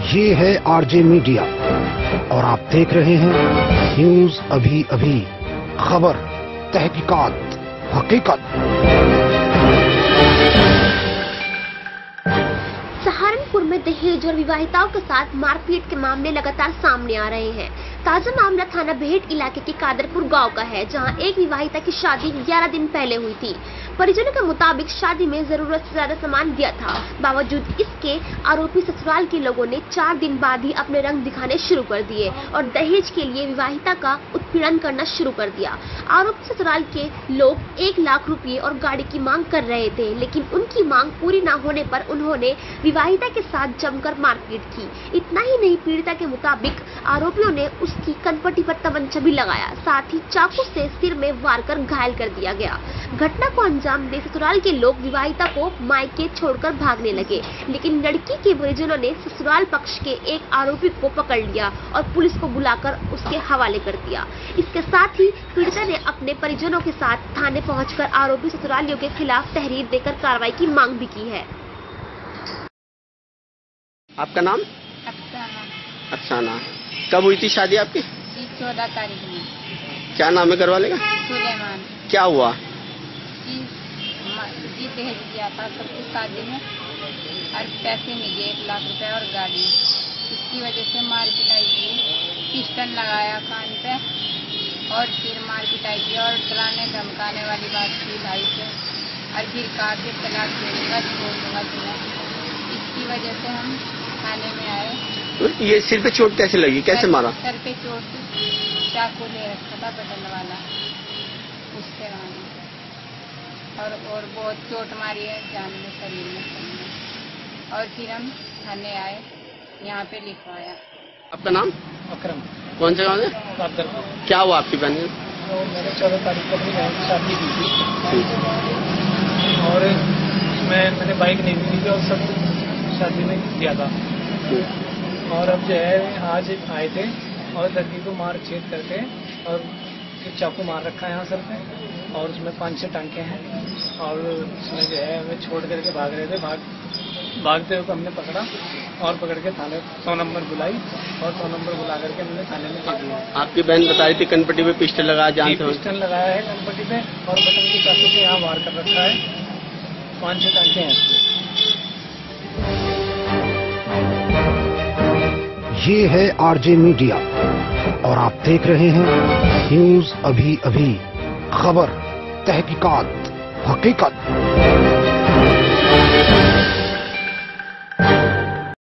ये है RJ media और आप देख रहे हैं न्यूज अभी अभी, खबर, तहकीकात, हकीकत। सहारनपुर में दहेज और विवाहिताओं के साथ मारपीट के मामले लगातार सामने आ रहे हैं। ताजा मामला थाना बेहट इलाके के कादरपुर गांव का है, जहां एक विवाहिता की शादी 11 दिन पहले हुई थी। परिजनों के मुताबिक शादी में जरूरत से ज्यादा सामान दिया था। बावजूद इसके आरोपी ससुराल के लोगों ने 4 दिन बाद ही अपने रंग दिखाने शुरू कर दिए और दहेज के लिए विवाहिता का उत्पीड़न करना शुरू कर दिया। आरोपी ससुराल के लोग 1 लाख रुपए और गाड़ी की मांग कर रहे थे, लेकिन उनकी मांग पूरी न होने पर उन्होंने विवाहिता के साथ जमकर मारपीट की। इतना ही नहीं, पीड़िता के मुताबिक आरोपियों ने उसकी कनपट्टी पर तमंचा भी लगाया, साथ ही चाकू से सिर में वार कर घायल कर दिया गया। घटना को अंजाम दे ससुराल के लोग विवाहिता को मायके छोड़कर भागने लगे, लेकिन लड़की के परिजनों ने ससुराल पक्ष के एक आरोपी को पकड़ लिया और पुलिस को बुलाकर उसके हवाले कर दिया। इसके साथ ही पीड़िता ने अपने परिजनों के साथ थाने पहुंचकर आरोपी ससुरालियों के खिलाफ तहरीर देकर कार्रवाई की मांग भी की है। आपका नाम? अफसाना। कब हुई थी शादी आपकी? 14 तारीख में। क्या नाम है घर वाले का? सुलेमान। क्या हुआ? जी दहेज दिया था सबकी शादी में और पैसे नहीं दिए, 1 लाख रुपए और गाड़ी। इसकी वजह से मार पिटाई की, पिस्टन लगाया कान पे और फिर मार पिटाई की और डराने धमकाने वाली बात की भाई से, और फिर कहा कि तलाक दे दूंगा, छोड़ दूंगा तुम्हें। इसकी वजह से हम थाने में आए। ये सिर पे चोट कैसे लगी, कैसे मारा? सर पे चोट, चाकू ले रखा था बटन वाला, उससे मारा और बहुत चोट मारी है जान में, शरीर में। और फिर हम थाने आए, यहाँ पे लिखवाया। आपका नाम? अकरम। कौन से गाँव है? क्या हुआ आपकी बहन? मैंने 14 तारीख को अपनी बहन की शादी की थी और मैंने बाइक नहीं दी थी और सब शादी में दिया था। और अब जो है आज आए थे और लड़की को मार छेद करके और चाकू मार रखा है यहाँ सर पे, और उसमें 5-6 टांके हैं। और उसमें जो है हमें छोड़ करके भाग रहे थे। भागते हुए हमने पकड़ा और पकड़ के थाने 100 नंबर बुलाई और 100 नंबर बुला करके हमने थाने में दे दिया। आपकी बहन बता रही थी कनपट्टी पे पिस्टल लगाया, जानते हो? पिस्टल लगाया है कनपट्टी पे और बटन की चाकू से यहाँ वार कर रखा है, 5-6 टांके हैं। ये है आरजे मीडिया और आप देख रहे हैं न्यूज अभी अभी, खबर, तहकीकात, हकीकत।